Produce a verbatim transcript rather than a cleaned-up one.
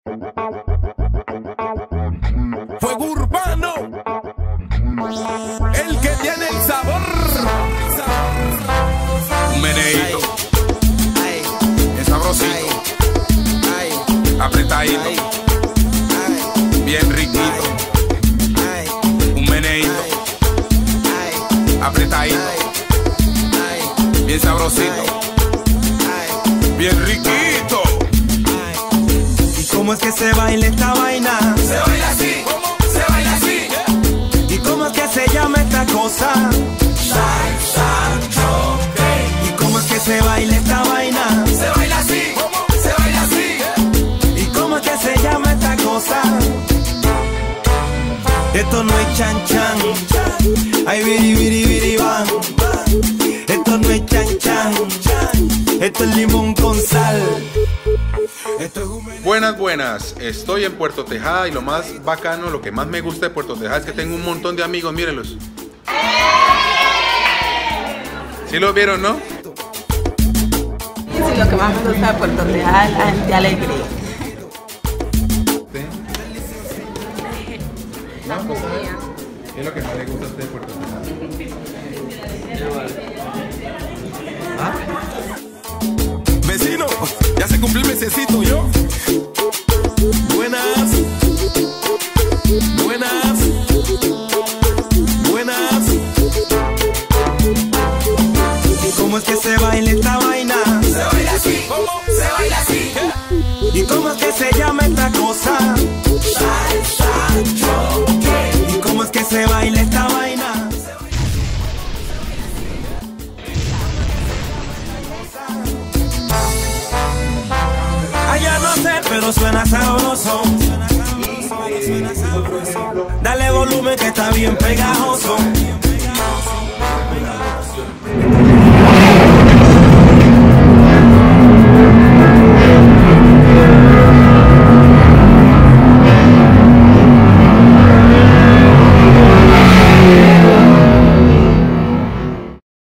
Fuego urbano, el que tiene el sabor. Un meneíto, es sabrosito, apretadito, bien riquito. Un meneíto, apretadito, bien sabrosito, bien riquito. ¿Y cómo es que se baila esta vaina? Se baila así, se baila así. ¿Y cómo es que se llama esta cosa? Salsa choque. ¿Y cómo es que se baila esta vaina? Se baila así, se baila así. ¿Y cómo es que se llama esta cosa? Esto no es chan chan, ay biri biri biri bam. Esto no es chan chan, esto es limón con sal. Esto es un... Buenas, buenas, estoy en Puerto Tejada y lo más bacano, lo que más me gusta de Puerto Tejada es que tengo un montón de amigos, mírenlos. ¿Sí los vieron, no? Sí, lo que más me gusta de Puerto Tejada es la gente alegre. No, pues, ¿qué es lo que más le gusta a usted de Puerto Tejada? ¿Ah? Vecino, ya se cumplió el mesecito, yo. Buenas, buenas, buenas. ¿Y cómo es que se baila esta vaina? Se baila así, se baila así. ¿Y cómo es que se llama esta cosa? Salsa choque. ¿Y cómo es que se baila esta vaina? Ay, ya no sé, pero suena sabroso. Dale volumen que está bien pegajoso.